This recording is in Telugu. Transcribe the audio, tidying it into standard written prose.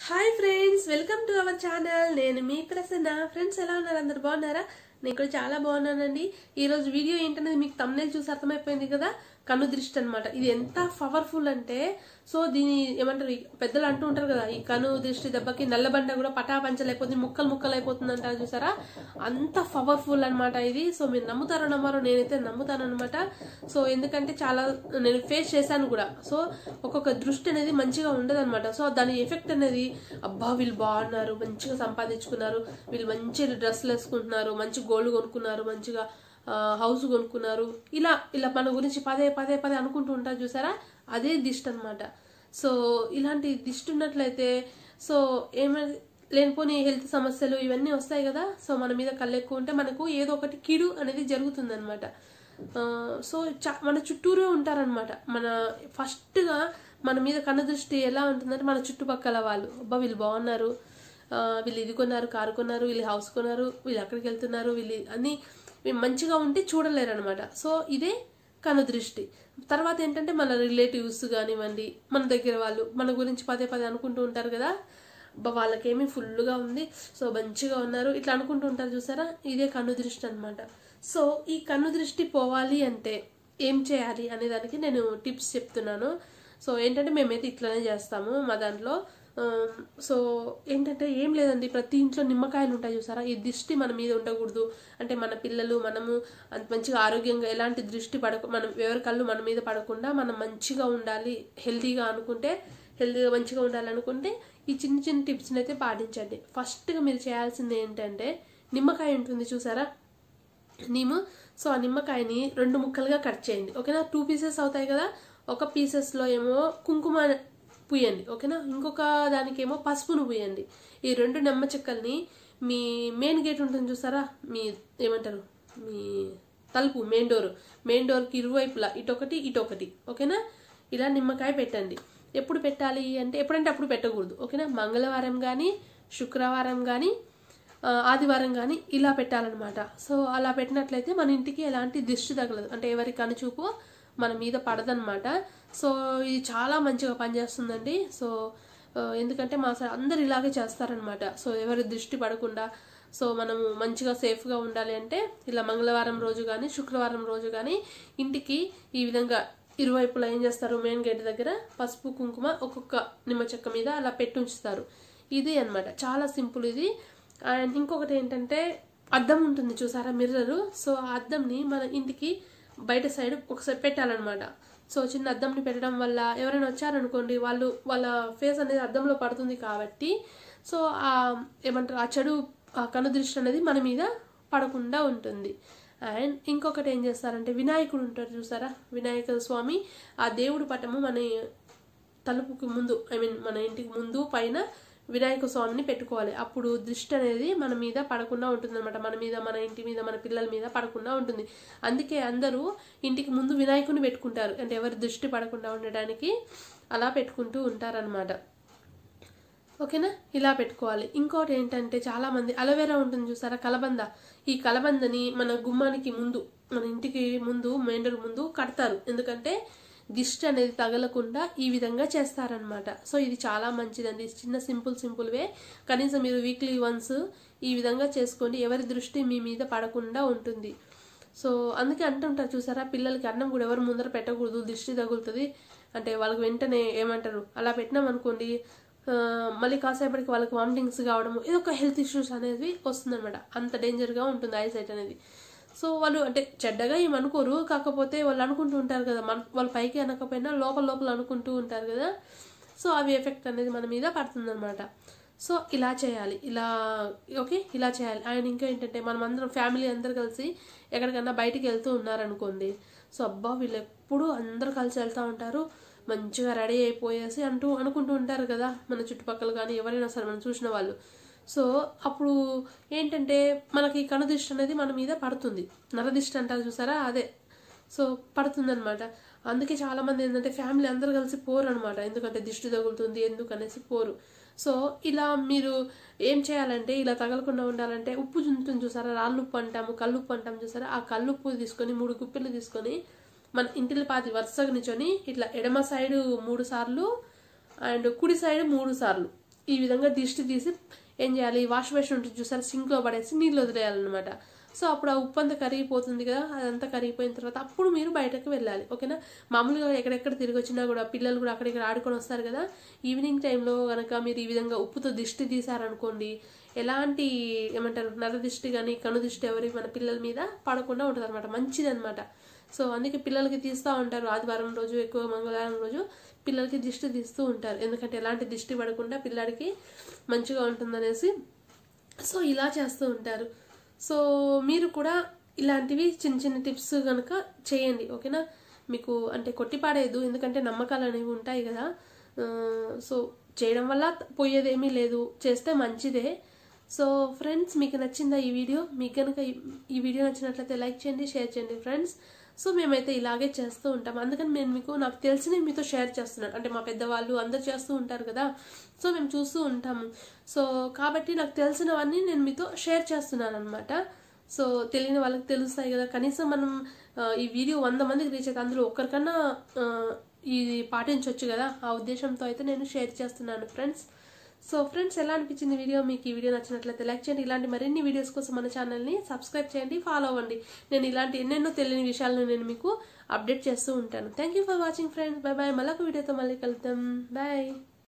Hi friends, welcome to our channel. నేను మీ ప్రసన్న. ఫ్రెండ్స్ ఎలా ఉన్నారు? అందరు బాగున్నారా? నేను కూడా చాలా బాగున్నానండి. ఈ రోజు వీడియో ఏంటనేది మీకు థంబ్నెయిల్ చూసి అర్థమైపోయింది కదా. కన్ను దృష్టి అన్నమాట. ఇది ఎంత పవర్ఫుల్ అంటే, సో దీని ఏమంటారు, పెద్దలు అంటూ ఉంటారు కదా, ఈ కన్ను దృష్టి దెబ్బకి నల్లబండ కూడా పటాపంచలైపోతుంది, ముక్కలు ముక్కలు అయిపోతుంది అంటారు చూసారా. అంత పవర్ఫుల్ అనమాట ఇది. సో మీరు నమ్ముతారో నమ్మరో, నేనైతే నమ్ముతాను అనమాట. సో ఎందుకంటే చాలా నేను ఫేస్ చేశాను కూడా. సో ఒక్కొక్క దృష్టి అనేది మంచిగా ఉండదు అనమాట. సో దాని ఎఫెక్ట్ అనేది, అబ్బా వీళ్ళు బాగున్నారు, మంచిగా సంపాదించుకున్నారు, వీళ్ళు మంచి డ్రెస్సులు వేసుకుంటున్నారు, మంచి గోల్డ్ కొనుక్కున్నారు, మంచిగా హౌస్ కొనుక్కున్నారు, ఇలా ఇలా మన గురించి పదే పదే పదే అనుకుంటూ ఉంటారు చూసారా, అదే దిష్టి అనమాట. సో ఇలాంటి దిష్టి ఉన్నట్లయితే సో ఏమైనా లేనిపోని హెల్త్ సమస్యలు ఇవన్నీ వస్తాయి కదా. సో మన మీద కళ్ళు ఎక్కువ ఉంటే మనకు ఏదో ఒకటి కీడు అనేది జరుగుతుంది అనమాట. సో మన చుట్టూరే ఉంటారనమాట. మన ఫస్ట్గా మన మీద కన్ను దృష్టి ఎలా ఉంటుందంటే, మన చుట్టుపక్కల వాళ్ళు, అబ్బా వీళ్ళు బాగున్నారు, వీళ్ళు ఇది కొన్నారు, కారు కొన్నారు, వీళ్ళు హౌస్ కొన్నారు, వీళ్ళు అక్కడికి వెళ్తున్నారు, వీళ్ళు అన్ని మంచిగా ఉంటే చూడలేరు అనమాట. సో ఇదే కన్ను దృష్టి. తర్వాత ఏంటంటే మన రిలేటివ్స్ కానివ్వండి, మన దగ్గర వాళ్ళు మన గురించి పదే పదే అనుకుంటూ ఉంటారు కదా, వాళ్ళకేమీ ఫుల్గా ఉంది, సో మంచిగా ఉన్నారు, ఇట్లా అనుకుంటూ ఉంటారు చూసారా, ఇదే కన్ను దృష్టి అనమాట. సో ఈ కన్ను దృష్టి పోవాలి అంటే ఏం చేయాలి అనే దానికి నేను టిప్స్ చెప్తున్నాను. సో ఏంటంటే మేమైతే ఇట్లానే చేస్తాము మా దాంట్లో. సో ఏంటంటే ఏం లేదండి, ప్రతి ఇంట్లో నిమ్మకాయలు ఉంటాయి చూసారా. ఈ దృష్టి మన మీద ఉండకూడదు అంటే, మన పిల్లలు మనము అంత మంచిగా ఆరోగ్యంగా ఎలాంటి దృష్టి మనం ఎవరి కళ్ళు మన మీద పడకుండా మనం మంచిగా ఉండాలి, హెల్తీగా అనుకుంటే, హెల్తీగా మంచిగా ఉండాలనుకుంటే ఈ చిన్న చిన్న టిప్స్ని అయితే పాటించండి. ఫస్ట్గా మీరు చేయాల్సింది ఏంటంటే, నిమ్మకాయ ఉంటుంది చూసారా, నీము. సో ఆ నిమ్మకాయని 2 ముక్కలుగా కట్ చేయండి, ఓకేనా. 2 పీసెస్ అవుతాయి కదా. ఒక పీసెస్లో ఏమో కుంకుమ పూయండి, ఓకేనా. ఇంకొక దానికేమో పసుపును పూయండి. ఈ 2 నిమ్మ చెక్కల్ని మీ మెయిన్ గేట్ ఉంటుంది చూసారా, మీ ఏమంటారు, మీ తలుపు, మెయిన్ డోర్కి ఇరువైపులా ఇటొకటి ఇటొకటి, ఓకేనా. ఇలా నిమ్మకాయ పెట్టండి. ఎప్పుడు పెట్టాలి అంటే, ఎప్పుడంటే అప్పుడు పెట్టకూడదు, ఓకేనా. మంగళవారం కానీ, శుక్రవారం కానీ, ఆదివారం కానీ ఇలా పెట్టాలన్నమాట. సో అలా పెట్టినట్లయితే మన ఇంటికి ఎలాంటి దిష్టి తగలదు, అంటే ఎవరి కనుచూపు మన మీద పడదనమాట. సో ఇది చాలా మంచిగా పనిచేస్తుందండి. సో ఎందుకంటే మా సైడ్ అందరు ఇలాగే చేస్తారనమాట. సో ఎవరి దృష్టి పడకుండా, సో మనము మంచిగా సేఫ్గా ఉండాలి అంటే ఇలా మంగళవారం రోజు కానీ, శుక్రవారం రోజు కానీ ఇంటికి ఈ విధంగా ఇరువైపులా ఏం చేస్తారు, మెయిన్ గేట్ దగ్గర పసుపు కుంకుమ ఒక్కొక్క నిమ్మ చెక్క మీద అలా పెట్టి ఉంచుతారు. ఇది అనమాట, చాలా సింపుల్ ఇది. అండ్ ఇంకొకటి ఏంటంటే, అద్దం ఉంటుంది చూసారా, మిర్రరు. సో ఆ అద్దంని మన ఇంటికి బయట సైడ్ ఒకసారి పెట్టాలన్నమాట. సో చిన్న అద్దంని పెట్టడం వల్ల ఎవరైనా వచ్చారనుకోండి, వాళ్ళ ఫేస్ అనేది అద్దంలో పడుతుంది కాబట్టి, సో ఏమంటారు, ఆ చెడు కన్ను దృష్టి అనేది మన మీద పడకుండా ఉంటుంది. అండ్ ఇంకొకటి ఏం చేస్తారంటే, వినాయకుడు ఉంటారు చూసారా, వినాయక స్వామి, ఆ దేవుడు పటము మన తలుపుకి ముందు, మన ఇంటికి ముందు పైన వినాయక స్వామిని పెట్టుకోవాలి. అప్పుడు దృష్టి అనేది మన మీద పడకుండా ఉంటుంది అనమాట. మన మీద, మన ఇంటి మీద, మన పిల్లల మీద పడకుండా ఉంటుంది. అందుకే అందరూ ఇంటికి ముందు వినాయకుని పెట్టుకుంటారు, అంటే ఎవరి దృష్టి పడకుండా ఉండడానికి అలా పెట్టుకుంటూ ఉంటారనమాట, ఓకేనా. ఇలా పెట్టుకోవాలి. ఇంకోటి ఏంటంటే, చాలా మంది అలోవెరా ఉంటుంది చూసారా, కలబంద. ఈ కలబందని మన గుమ్మానికి ముందు, మన ఇంటికి ముందు, మెయిన్ డోర్ ముందు కడతారు. ఎందుకంటే దిష్టి అనేది తగలకుండా ఈ విధంగా చేస్తారనమాట. సో ఇది చాలా మంచిదండి. చిన్న సింపుల్ వే. కనీసం మీరు వీక్లీ వన్స్ ఈ విధంగా చేసుకోండి, ఎవరి దృష్టి మీ మీద పడకుండా ఉంటుంది. సో అందుకే అంటుంటారు చూసారా, పిల్లలకి అన్నం కూడా ఎవరు ముందర పెట్టకూడదు, దిష్టి తగులుతుంది అంటే. వాళ్ళకి వెంటనే ఏమంటారు, అలా పెట్టినాం అనుకోండి, మళ్ళీ కాసేపటికి వాళ్ళకి వామిటింగ్స్ కావడము, ఏదో ఒక హెల్త్ ఇష్యూస్ అనేది వస్తుందన్నమాట. అంత డేంజర్గా ఉంటుంది ఐసైట్ అనేది. సో వాళ్ళు అంటే చెడ్డగా ఏమనుకోరు, కాకపోతే వాళ్ళు అనుకుంటూ ఉంటారు కదా, వాళ్ళు పైకి అనకపోయినా లోపల అనుకుంటూ ఉంటారు కదా. సో అవి ఎఫెక్ట్ అనేది మన మీద పడుతుందన్నమాట. సో ఇలా చేయాలి, ఇలా చేయాలి. అండ్ ఇంకా ఏంటంటే, మనం అందరం ఫ్యామిలీ అందరు కలిసి ఎక్కడికన్నా బయటికి వెళ్తూ ఉన్నారనుకోండి, సో అబ్బా వీళ్ళు ఎప్పుడు అందరు కలిసి వెళ్తూ ఉంటారు, మంచిగా రెడీ అయిపోయేసి అనుకుంటూ ఉంటారు కదా మన చుట్టుపక్కల కానీ ఎవరైనా సరే మనం చూసిన వాళ్ళు. సో అప్పుడు ఏంటంటే, మనకి కన్ను దృష్టి అనేది మన మీద పడుతుంది, నరదిష్టి అంటారు చూసారా, అదే. సో పడుతుంది అనమాట. అందుకే చాలా మంది ఏంటంటే ఫ్యామిలీ అందరు కలిసి పోరు అనమాట, ఎందుకంటే దిష్టి తగులుతుంది ఎందుకనేసి పోరు. సో ఇలా మీరు ఏం చేయాలంటే, ఇలా తగలకుండా ఉండాలంటే, ఉప్పు ఉంటుంది చూసారా, రాళ్ళుప్పు అంటాము, కల్లుప్పు అంటాము చూసారా, ఆ కల్లుప్పు తీసుకొని 3 గుప్పిళ్ళు తీసుకొని మన ఇంటిని పాతి వరుసగా నించొని ఇట్లా ఎడమ సైడ్ 3 సార్లు అండ్ కుడి సైడ్ 3 సార్లు ఈ విధంగా దిష్టి తీసి ఏం చేయాలి, వాష్ బేసిన్ ఉంటుంది చూసారు, సింక్లో పడేసి నీళ్ళు వదిలేయాలన్నమాట. సో అప్పుడు ఆ ఉప్పు అంతా కరిగిపోతుంది కదా, అదంతా కరిగిపోయిన తర్వాత అప్పుడు మీరు బయటకు వెళ్ళాలి. ఓకేనా. మామూలుగా ఎక్కడెక్కడ తిరిగి వచ్చినా కూడా పిల్లలు కూడా అక్కడిక్కడ ఆడుకొని వస్తారు కదా, ఈవినింగ్ టైంలో కనుక మీరు ఈ విధంగా ఉప్పుతో దిష్టి తీసారనుకోండి, ఎలాంటి ఏమంటారు నర దిష్టి కానీ కను దిష్టి ఎవరి మన పిల్లల మీద పడకుండా ఉంటుంది అనమాట, మంచిది అనమాట. సో అందుకే పిల్లలకి తీస్తూ ఉంటారు, ఆదివారం రోజు ఎక్కువ మంగళవారం రోజు పిల్లలకి దిష్టి తీస్తూ ఉంటారు, ఎందుకంటే ఎలాంటి దిష్టి పడకుండా పిల్లడికి మంచిగా ఉంటుందనేసి. సో ఇలా చేస్తూ ఉంటారు. సో మీరు కూడా ఇలాంటివి చిన్న చిన్న టిప్స్ కనుక చేయండి. ఓకేనా. మీకు అంటే కొట్టిపాడేదు, ఎందుకంటే నమ్మకాలు అనేవి ఉంటాయి కదా. సో చేయడం వల్ల పోయేదేమీ లేదు, చేస్తే మంచిదే. సో ఫ్రెండ్స్, మీకు నచ్చిందా ఈ వీడియో? మీకు కనుక ఈ వీడియో నచ్చినట్లయితే లైక్ చేయండి, షేర్ చేయండి ఫ్రెండ్స్. సో మేమైతే ఇలాగే చేస్తూ ఉంటాం, అందుకని నేను నాకు తెలిసినవి మీతో షేర్ చేస్తున్నాను. అంటే మా పెద్దవాళ్ళు అందరు చేస్తూ ఉంటారు కదా, సో మేము చూస్తూ ఉంటాము. సో కాబట్టి నాకు తెలిసినవన్నీ నేను మీతో షేర్ చేస్తున్నాను అనమాట. సో తెలియని వాళ్ళకి తెలుస్తాయి కదా, కనీసం మనం ఈ వీడియో 100 మందికి రీచ్ అయితే అందులో ఒక్కరికన్నా ఇది పాటించవచ్చు కదా, ఆ ఉద్దేశంతో అయితే నేను షేర్ చేస్తున్నాను ఫ్రెండ్స్. సో ఫ్రెండ్స్, ఎలా అనిపించింది వీడియో? మీకు ఈ వీడియో నచ్చినట్లయితే లైక్ చేయండి. ఇలాంటి మరిన్ని వీడియోస్ కోసం మన ఛానల్ని సబ్స్క్రైబ్ చేయండి, ఫాలో అవ్వండి. నేను ఇలాంటి ఎన్నెన్నో తెలియని విషయాలను నేను మీకు అప్డేట్ చేస్తూ ఉంటాను. Thank you for watching friends. Bye bye. మళ్ళొక వీడియోతో మళ్ళీ కలుద్దాం. బాయ్.